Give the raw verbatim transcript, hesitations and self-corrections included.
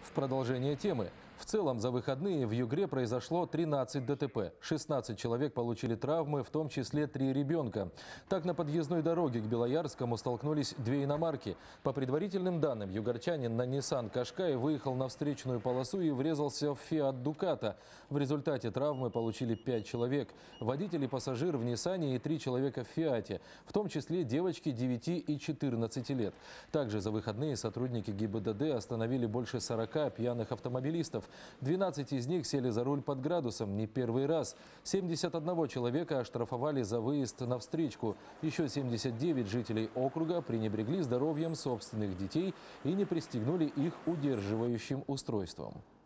В продолжение темы. В целом за выходные в Югре произошло тринадцать ДТП. шестнадцать человек получили травмы, в том числе три ребенка. Так, на подъездной дороге к Белоярскому столкнулись две иномарки. По предварительным данным, югорчанин на Nissan Qashqai выехал на встречную полосу и врезался в Fiat Ducato. В результате травмы получили пять человек. Водитель и пассажир в Ниссане и три человека в Фиате, в том числе девочки девяти и четырнадцати лет. Также за выходные сотрудники ГИБДД остановили больше сорока пьяных автомобилистов. двенадцать из них сели за руль под градусом не первый раз. семьдесят одного человека оштрафовали за выезд на встречку. Еще семьдесят девять жителей округа пренебрегли здоровьем собственных детей и не пристегнули их удерживающим устройством.